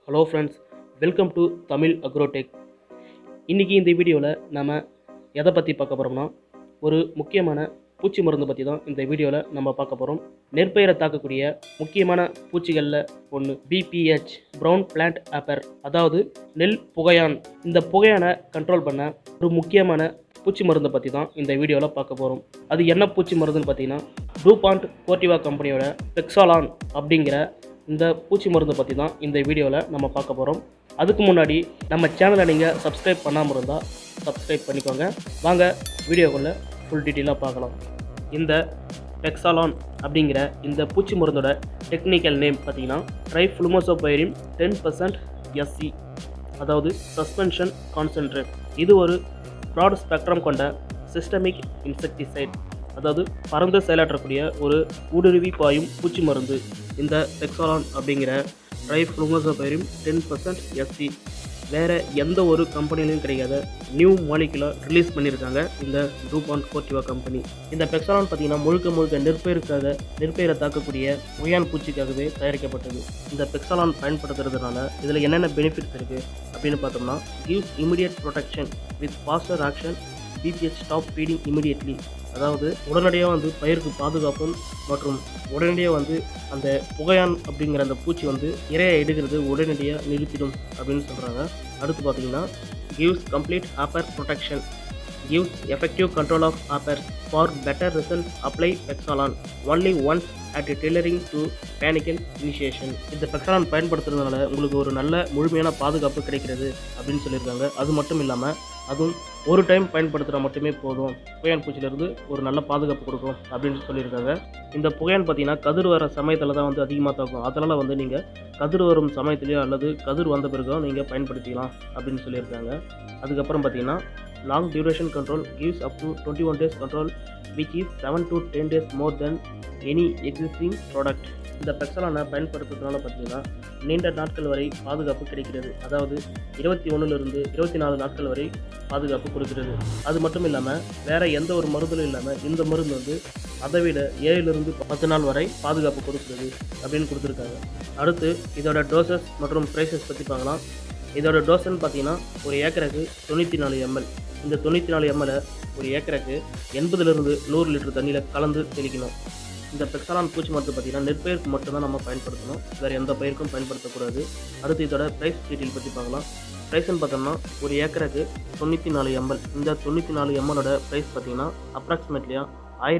Hello friends, welcome to Tamil Agrotech. இன்றைக்கி இந்த வீடியோவில் நம்ம எதை பற்றி பார்க்க போகிறோம்னா, ஒரு முக்கியமான பூச்சி மருந்து பற்றி தான் இந்த வீடியோவில் நம்ம பார்க்க போகிறோம். நெற்பயிரை தாக்கக்கூடிய முக்கியமான பூச்சிகளில் ஒன்று BPH ப்ரௌன் பிளான்ட் ஆப்பர், அதாவது நெல் புகையான். இந்த புகையானை கண்ட்ரோல் பண்ண ஒரு முக்கியமான பூச்சி மருந்தை பற்றி தான் இந்த வீடியோவில் பார்க்க போகிறோம். அது என்ன பூச்சி மருந்துன்னு பார்த்தீங்கன்னா, DuPont Corteva கம்பெனியோட Pexalon அப்படிங்கிற இந்த பூச்சி மருந்து பற்றி தான் இந்த வீடியோவில் நம்ம பார்க்க போகிறோம். அதுக்கு முன்னாடி நம்ம சேனலை நீங்கள் சப்ஸ்கிரைப் பண்ணாமல் இருந்தால் சப்ஸ்கிரைப் பண்ணிக்கோங்க. வாங்க வீடியோக்குள்ளே ஃபுல் டீட்டெயிலாக பார்க்கலாம். இந்த Pexalon அப்படிங்கிற இந்த பூச்சி மருந்தோட டெக்னிக்கல் நேம் பார்த்தீங்கன்னா Triflumezopyrim 10% SC, அதாவது சஸ்பென்ஷன் கான்சென்ட்ரேட். இது ஒரு ப்ராட் ஸ்பெக்ட்ரம் கொண்ட சிஸ்டமிக் இன்செக்டிசைட், அதாவது பறந்து செயலாற்றக்கூடிய ஒரு ஊடுருவி பாயும் பூச்சி மருந்து. இந்த Pexalon அப்படிங்கிற Triflumezopyrim 10% SC வேறு எந்த ஒரு கம்பெனிலையும் கிடைக்காத நியூ மாலிகுலர் ரிலீஸ் பண்ணியிருக்காங்க இந்த DuPont Corteva கம்பெனி. இந்த Pexalon பார்த்தீங்கன்னா முழுக்க நெற்பயிரை தாக்கக்கூடிய புகையான் பூச்சிக்காகவே தயாரிக்கப்பட்டது. இந்த Pexalon பயன்படுத்துறதுனால இதில் என்னென்ன பெனிஃபிட்ஸ் இருக்குது அப்படின்னு பார்த்தோம்னா, gives immediate protection with faster action, BPH stop feeding immediately, அதாவது உடனடியாக பயிருக்கு பாதுகாப்பும் மற்றும் உடனடியாக அந்த புகையான் அப்படிங்கிற அந்த பூச்சி இரையை எடுக்கிறது உடனடியாக நிறுத்திடும் அப்படின்னு சொல்கிறாங்க. அடுத்து பார்த்தீங்கன்னா, gives complete apper protection, gives effective control of appers. For better results, apply Pexalon only once at tailoring to panicle initiation. இந்த Pexalon பயன்படுத்துறதுனால உங்களுக்கு ஒரு நல்ல முழுமையான பாதுகாப்பு கிடைக்கிறது அப்படின்னு சொல்லியிருக்காங்க. அது மட்டும் இல்லாமல் அதுவும் ஒரு டைம் பயன்படுத்துகிற மட்டுமே போதும், புகையான் பூச்சியிலிருந்து ஒரு நல்ல பாதுகாப்பு கொடுக்கும் அப்படின்னு சொல்லியிருக்காங்க. இந்த புகையான் பார்த்தீங்கன்னா கதிர் வர சமயத்தில் தான் அதிகமாக தாக்கும். அதனால் நீங்கள் கதிர் வரும் சமயத்துலேயோ அல்லது கதிர் வந்த பிறகும் நீங்கள் பயன்படுத்திக்கலாம் அப்படின்னு சொல்லியிருக்காங்க. அதுக்கப்புறம் பார்த்தீங்கன்னா, long duration control, gives up to 21 days control, which is 7 to 10 days more than any existing product. இந்த Pexalon பயன்படுத்துறதுனால பார்த்தீங்கன்னா நீண்ட நாட்கள் வரை பாதுகாப்பு கிடைக்கிறது, அதாவது 21லிருந்து 24 நாட்கள் வரை பாதுகாப்பு கொடுக்கிறது. அது மட்டும் இல்லாமல் வேறு எந்த ஒரு மருந்தும் இல்லாமல் இந்த மருந்து அதை விட 7லிருந்து 10 நாள் வரை பாதுகாப்பு கொடுக்கிறது அப்படின்னு கொடுத்துருக்காங்க. அடுத்து இதோட டோசஸ் மற்றும் ப்ரைஸஸ் பற்றி பார்க்கலாம். இதோட டோஸ்ன்னு பார்த்தீங்கன்னா ஒரு ஏக்கருக்கு 94 ml. இந்த 94 ml ஒரு ஏக்கருக்கு 80லிருந்து 100 லிட்டர் தண்ணியில் கலந்து தெளிக்கணும். இந்த Pexalon பூச்சி மருந்து பார்த்தீங்கன்னா நெற்பயிருக்கு மட்டும்தான் நம்ம பயன்படுத்தணும், வேறு எந்த பயிருக்கும் பயன்படுத்தக்கூடாது. அடுத்து இதோட ப்ரைஸ் டீட்டெயில் பற்றி பார்க்கலாம். ப்ரைஸ்ன்னு பார்த்தோம்னா ஒரு ஏக்கருக்கு 94 ml. இந்த 94 mlோட ப்ரைஸ் பார்த்தீங்கன்னா அப்ராக்சிமேட்லியாக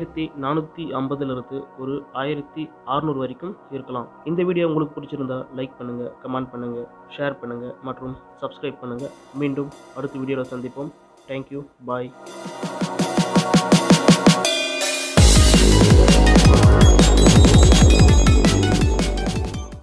1450லிருந்து ஒரு 1600 வரைக்கும் இருக்கலாம். இந்த வீடியோ உங்களுக்கு பிடிச்சிருந்தா லைக் பண்ணுங்கள், கமெண்ட் பண்ணுங்கள், ஷேர் பண்ணுங்கள் மற்றும் சப்ஸ்கிரைப் பண்ணுங்கள். மீண்டும் அடுத்த வீடியோவில் சந்திப்போம். தேங்க்யூ, பாய்.